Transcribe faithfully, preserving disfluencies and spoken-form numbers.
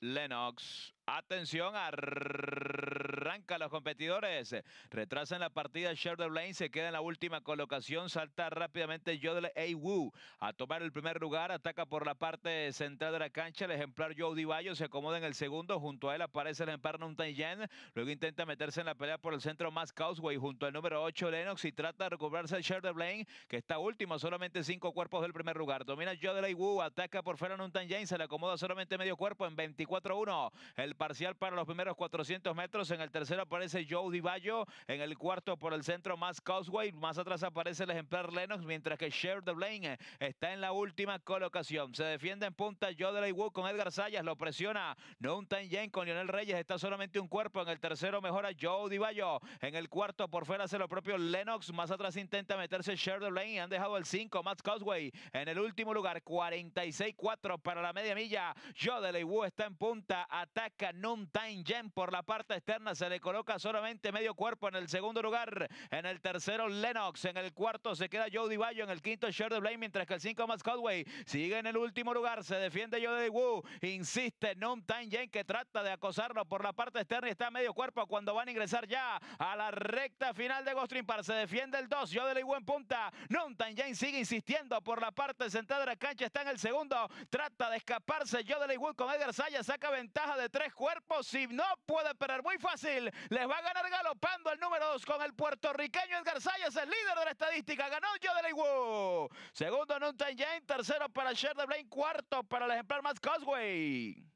Lennox. Atención, arranca los competidores. Retrasan la partida. Sheridan Lane se queda en la última colocación. Salta rápidamente Yodel A. Wu a tomar el primer lugar. Ataca por la parte central de la cancha. El ejemplar Joe Di se acomoda en el segundo. Junto a él aparece el ejemplar Nuntain Yen. Luego intenta meterse en la pelea por el centro más Causeway junto al número ocho Lennox y trata de recuperarse Sheridan Lane, que está último, solamente cinco cuerpos del primer lugar. Domina Yodel A. Wu. Ataca por fuera Nuntain Yen. Se le acomoda solamente medio cuerpo en veinticuatro uno. El parcial para los primeros cuatrocientos metros. En el tercero aparece Joe Di en el cuarto por el centro más Causeway. Más atrás aparece el ejemplar Lennox, mientras que Sheridan Lane está en la última colocación. Se defiende en punta Yodel A. Wu con Edgar Sayas, lo presiona Nuntain Yen con Lionel Reyes, está solamente un cuerpo. En el tercero mejora Joe Di en el cuarto por fuera hace lo propio Lennox. Más atrás intenta meterse Sheridan Lane, han dejado el cinco Max Causeway en el último lugar. Cuarenta y seis cuatro para la media milla. Yodel A. Wu está en punta, ataca Nuntain Yen por la parte externa, se le coloca solamente medio cuerpo en el segundo lugar. En el tercero Lennox, en el cuarto se queda Joe Di en el quinto Sheridan Lane, mientras que el cinco Max Causeway sigue en el último lugar. Se defiende Yodel A. Wu, insiste Nuntain Yen, que trata de acosarlo por la parte externa y está a medio cuerpo cuando van a ingresar ya a la recta final de Gulfstream Park. Se defiende el dos, Yodel A. Wu en punta. Nuntain Yen sigue insistiendo por la parte central de la cancha, está en el segundo, trata de escaparse Yodel A. Wu con Edgar Sayas, saca ventaja de tres cuerpos y no puede perder, muy fácil, les va a ganar galopando el número dos con el puertorriqueño Edgar Sayas, el líder de la estadística. Ganó Yodel A. Wu. Segundo Nuntain Yen, tercero para Sheridan Lane, cuarto para el ejemplar más Causeway.